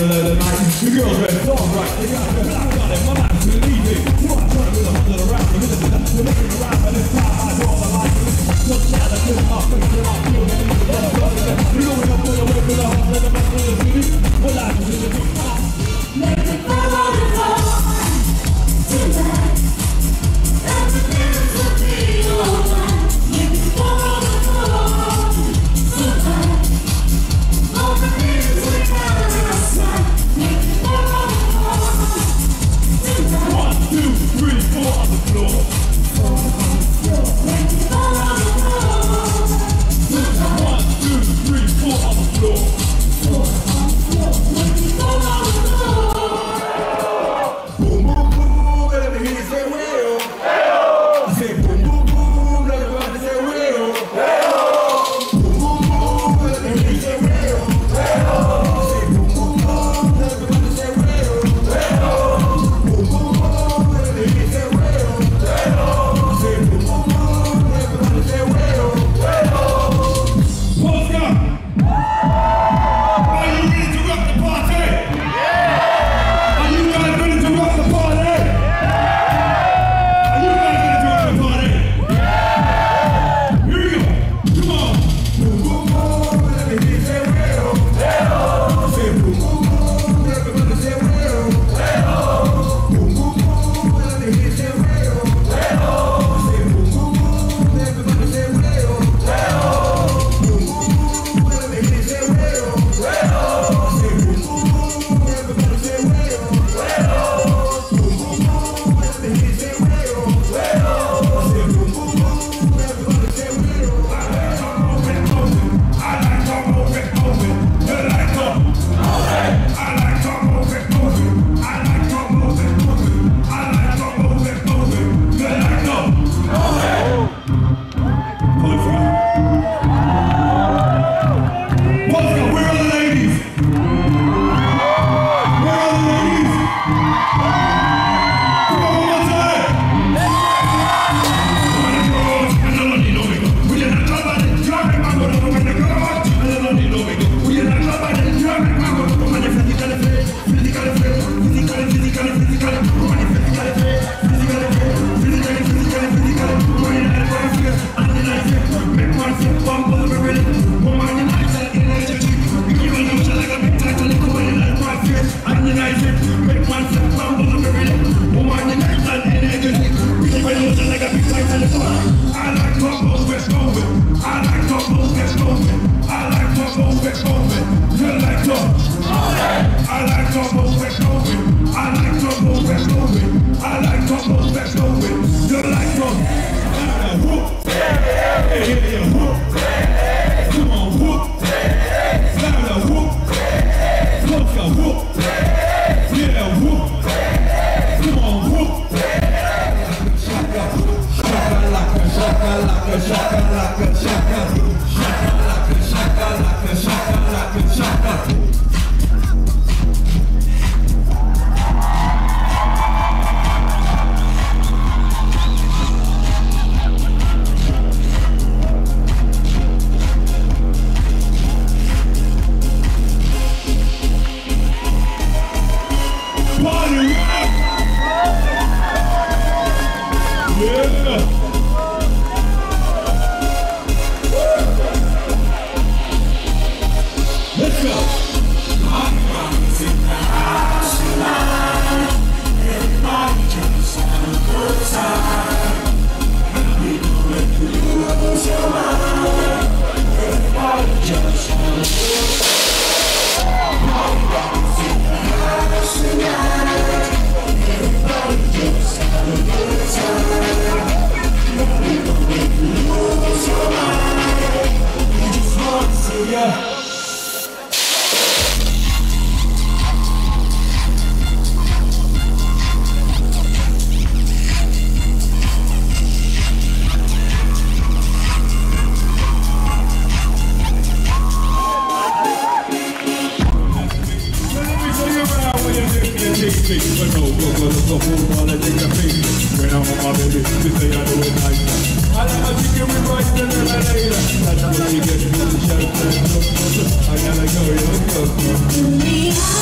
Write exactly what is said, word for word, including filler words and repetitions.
middle of the night. The girls read songs right. They got it, I got it, my man's been leaving. You are trying to do the hundred around. The minute that you're looking around, and it's time I draw the line. Look down at this, my face, and I feel the need to run a blood. You're going up with a whip with a heart, and the back of the city. Well, I can do the big time. Make it fall on the floor tonight. Everything will be alright. Make it fall on the floor tonight. All the things we got outside. Make it fall on the floor tonight. One, two, three, four on the floor. Four on the floor. Make it fall on the floor tonight. One, two, three, four on the floor. Four on the floor. Make it fall on the floor. Boom, boom, boom, let me hear you say well. I say boom, boom, boom, let everybody say well. Boom, boom, boom, let me hear you say well. I say boom, boom, boom, let everybody say well. Boom, boom, boom, let me hear you say well. I say boom, boom, boom, let everybody say well. Polska! Are you ready to rock the party? Are you guys ready to rock the party? Are you guys ready to rock the party? Here we go. Come on. Boom, boom, boom, let me hear you say well. Say boom, boom, boom, let everybody say well. Boom, boom, boom, let me hear you say well. Say boom, boom, boom, let everybody say well. Boom, boom, boom, let me hear you say well. Say boom, boom, boom, let everybody say well. Boom, boom, boom, let me hear you say well. Say boom, boom, boom, let everybody say well. I like to move it, move it. You like to move it. I like to move it, move it. I like to move it, move it. I like to move it, move it. You like to move it. Pull it from. Polska, where are the ladies? Where are the ladies? Come on, one more time. We